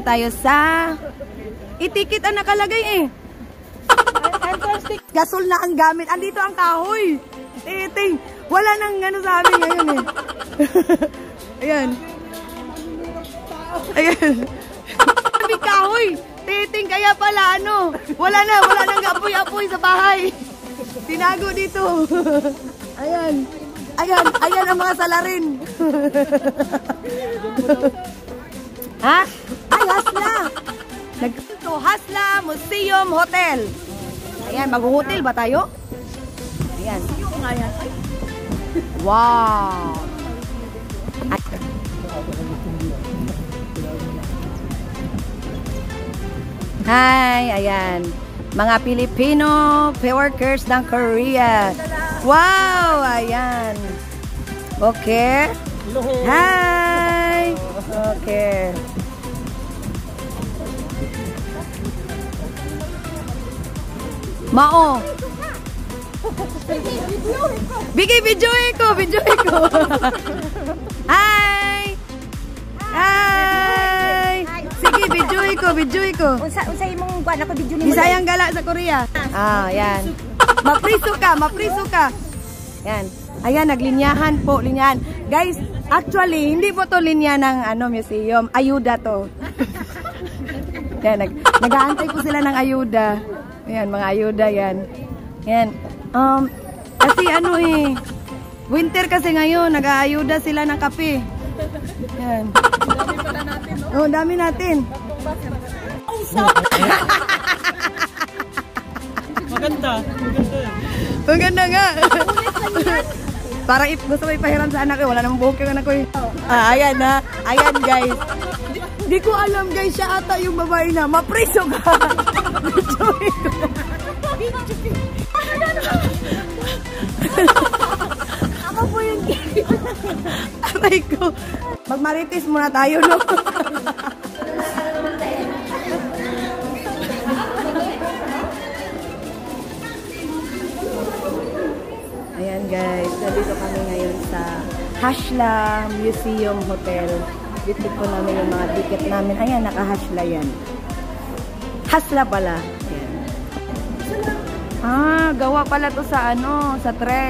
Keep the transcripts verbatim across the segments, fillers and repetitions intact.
tayo sa itikit ang nakalagay eh. Gasol na ang gamit. Andito ang kahoy. Titing. Wala nang ano sa amin ngayon eh. Ayan. Ayan. May kahoy. Titing, kaya pala ano. Wala na. Wala nang apoy-apoy sa bahay. Tinago dito. Ayan. Ayan. Ayan ang mga salarin. Ha? Ay, Hasla. Nagto Hasla Museum Hotel. Ayan, mag-hotel ba tayo? Ayan. Wow. Hi, ayan. Mga Pilipino workers ng Korea. Wow, ayan. Okay. Hi. Okay. Mao. Bigay video ko, video ko. Hi. Hi. Sige, video ko, video ko. Unsa unsay imong kuan ako video ni Bisayang gala sa Korea. Ah, yan. Mapriso ka, mapriso ka. Yan. Ayan, naglinyahan po, linyahan. Guys, actually, hindi po to linya ng ano, museum. Ayuda to. Yan, nag nag-aantay po sila ng ayuda. Ayan, mga ayuda yan. Yan. Um, kasi ano eh, winter kasi ngayon, nag-aayuda sila ng kape. Yan. Dami pala natin, no? Oo, dami natin. Maganda. Maganda. Maganda nga. Parang gusto ko ipahiram sa anak ko. Wala namang buhok yung anak ko eh. Ah, ayan na. Ayan guys. Di ko alam guys, siya ata yung babae na. Mapriso ka. Enjoy ko. Ako po yung Aray ko. Magmarites muna tayo, no? Ayan guys, nandito kami ngayon sa Hasla Museum Hotel. Dito po namin yung mga ticket namin. Ayan, naka-Hasla yan. Hasla pala. Ayan. Ah, gawa pala to sa ano, sa thread.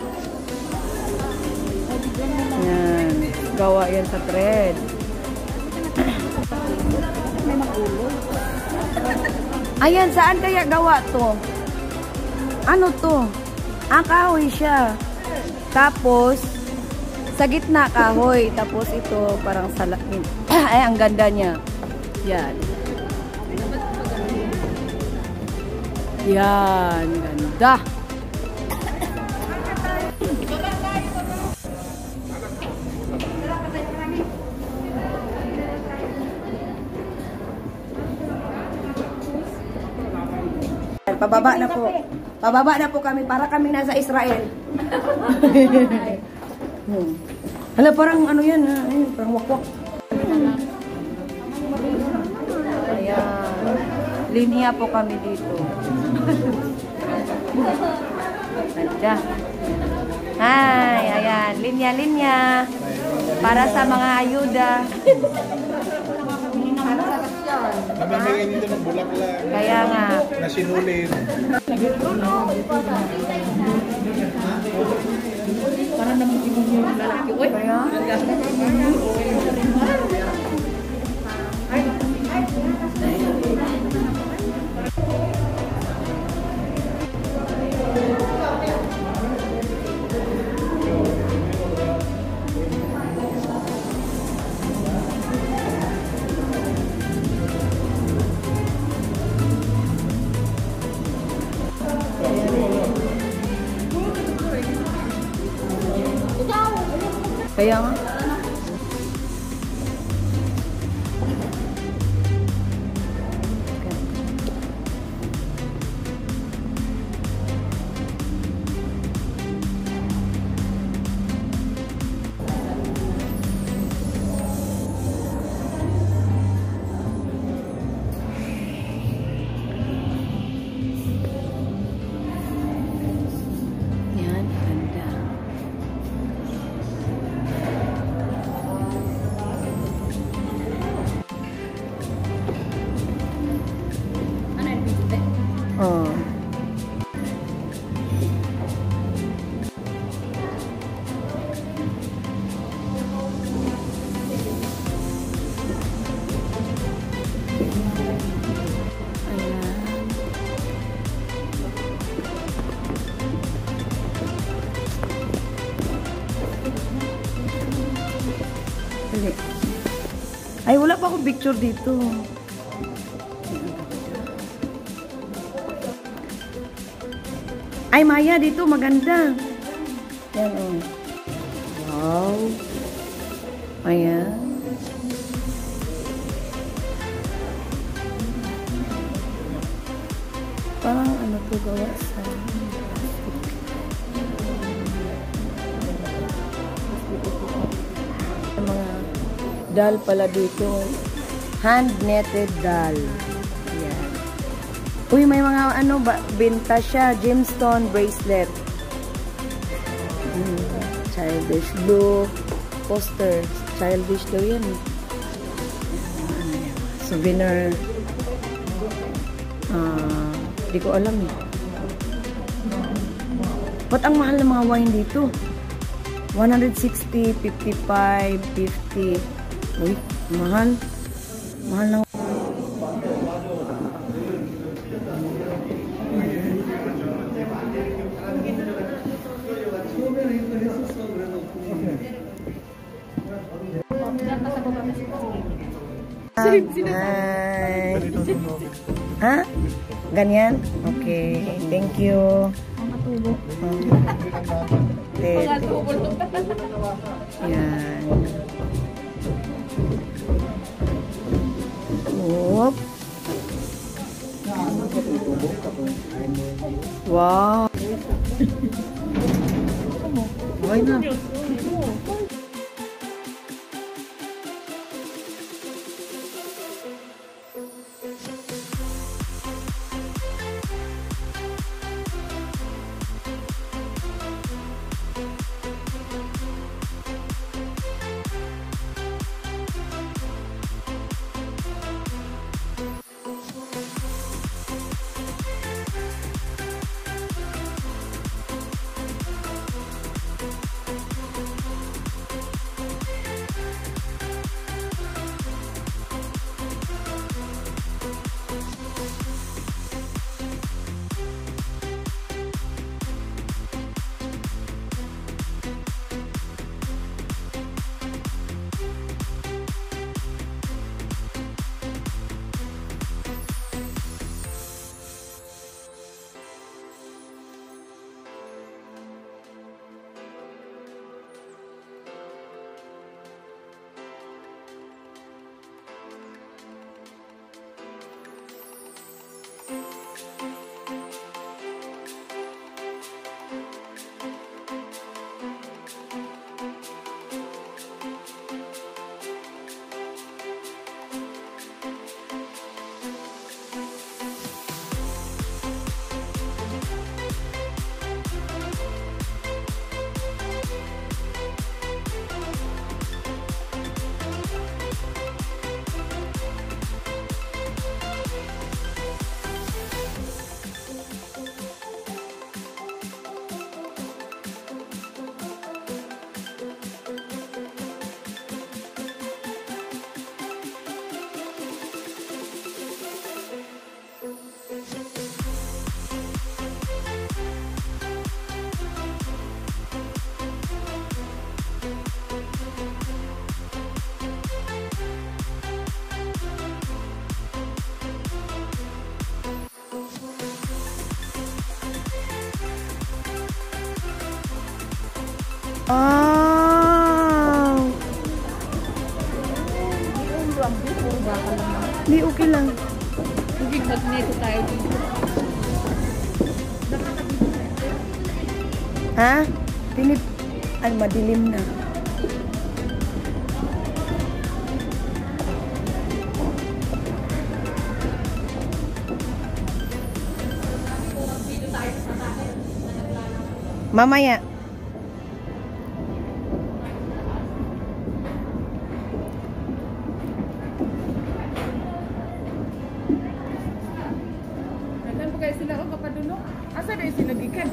Ayan, gawa yan sa thread. Ayan, saan kaya gawa to? Ano to? Ang kahoy siya. Tapos, sa gitna kahoy. Tapos ito, parang salamin. Ay, ang ganda niya. Yan. Yan, ganda. Pababa na po. Pababa na po kami para kami nasa Israel. hmm. Hala, parang ano yan ha? Ayun, parang wakwak. Ayan. Linya po kami dito. Ganda. Hi, ayan. Linya-linya. Para sa mga ayuda. Namimigay dito ng bulaklak. Kaya nga. Na sinulid. para naman yung lalaki. Uy! Kaya? Kaya nga. Yan, ganda. pa ako picture dito. Ay, Maya, dito maganda. Yan, oh. Wow. Ayan. Parang ano to gawa sa mga doll pala dito. Hand knitted doll. Ayan. Uy, may mga ano ba, benta siya. Gemstone bracelet. Hmm. Childish blue poster. Childish daw yan. Souvenir. Ah, di ko alam eh. Ba't ang mahal ng mga wine dito? one sixty, fifty-five, fifty. Uy, mahal. Mahal ng Hi. Ha? Ganyan? Okay. Thank you. Matubo. Yan. Whoop. Wow. Why na? Oh. Di okay lang. Hindi magneto tayo dito. Ha? Tinip. Ay, madilim na. Mamaya. Nandun po kayo sila o kapadunok? Asa na yung sinagikan?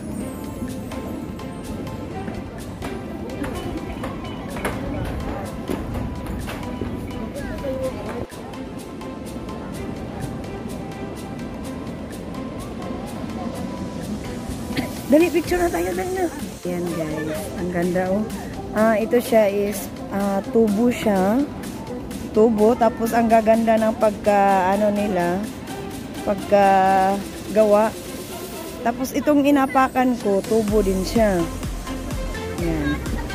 Dali, picture na tayo, dali na. Ayan guys, ang ganda oh. Ah, ito siya is ah, tubo siya. tubo, tapos ang gaganda ng pagka ano nila, pagka gawa. Tapos itong inapakan ko, tubo din siya. Yan.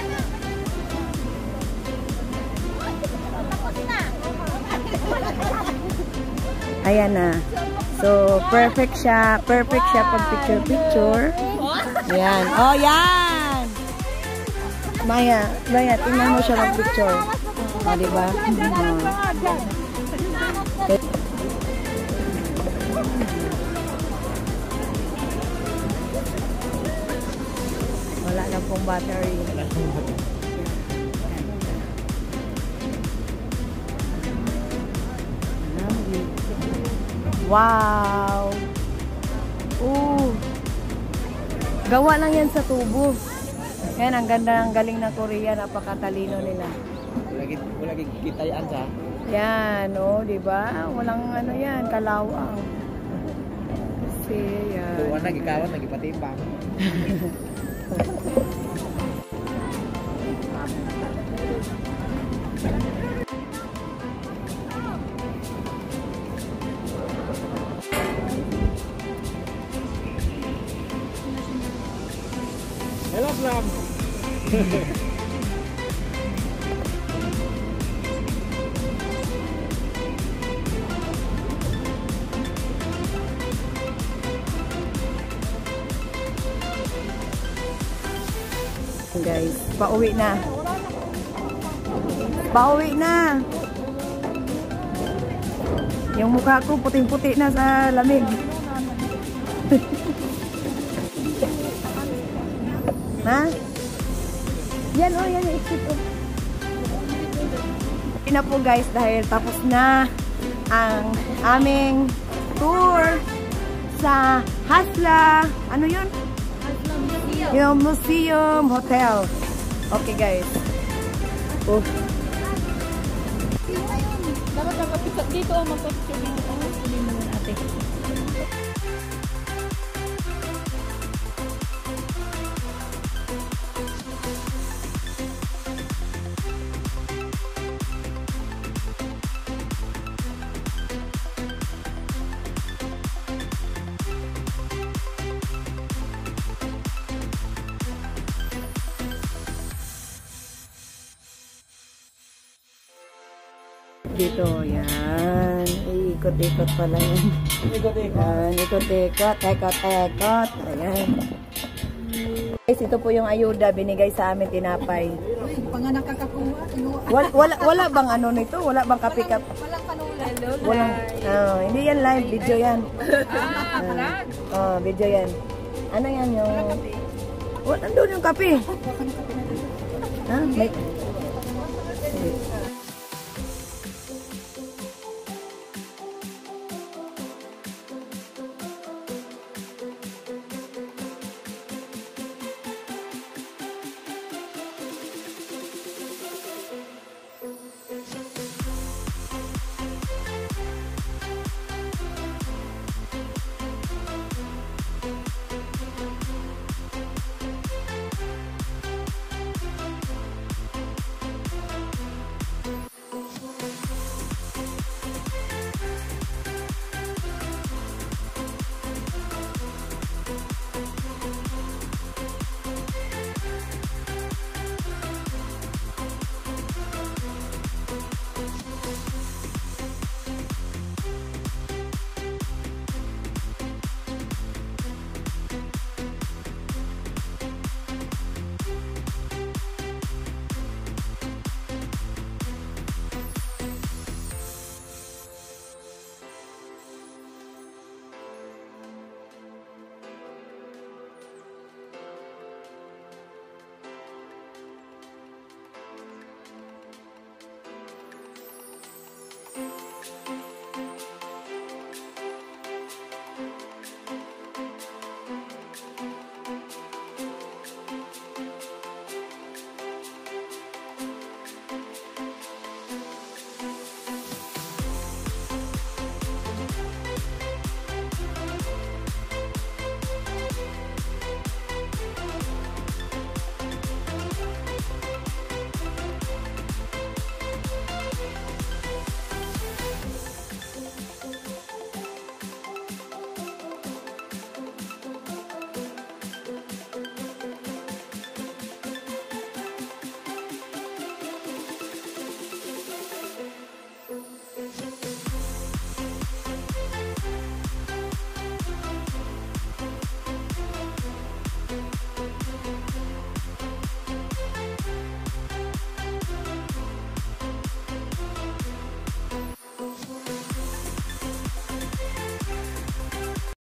Ayan na. So, perfect siya. Perfect siya pag picture-picture. Ayan. Oh, yan! Maya, Maya, tingnan mo siya mag-picture. O, oh, diba? Oh. Okay. Wala na pong battery. Wow! Ooh! Gawa lang yan sa tubo. Yan, ang ganda, ang galing ng Korea. Napakatalino nila. Lagi, lagi kitayaan sa. Yan, oh, di ba? Walang ano yan, kalawang. Kasi yan. Buwan na, gikawat, nagipatimbang. Hello, Slam! Guys, pauwi na. Pauwi na. Yung mukha ko puting-puti na sa lamig. Ha? Yan oh, yan yung exit oh. Hindi na po guys dahil tapos na ang aming tour sa Hasla. Ano yun? Yung museum hotel. Okay guys. Oh. Dapat nakapisak dito, magpapicture dito. Hindi naman ate. Dito, yan. Ikot-ikot pala yan. Ikot-ikot. Ikot-ikot. Ekot-ekot. Ayan. Guys, ito po yung ayuda binigay sa amin tinapay. Panganak kakakuha. Wala, wala, wala bang ano nito? Wala bang kape-kap? Walang panulan. Walang. Oh, hindi yan live. Video yan. Ah, vlog. Oh, video yan. Ano yan yung... Wala, nandun yung kape. Ha? May... Sige.